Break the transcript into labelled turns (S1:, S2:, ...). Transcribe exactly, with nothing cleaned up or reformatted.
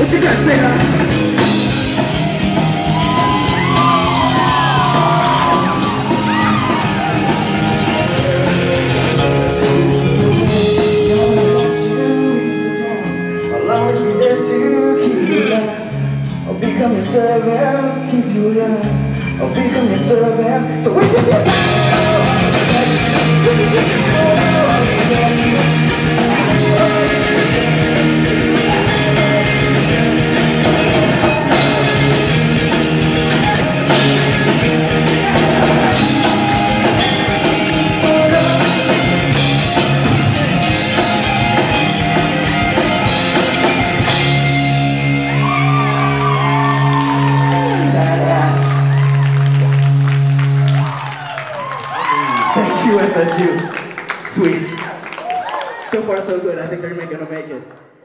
S1: What you got to say now?
S2: I'll become your servant, keep you alive. I'll become your servant, so we can get Thank you, F S U. Sweet. So far, so good. I think they're gonna make it.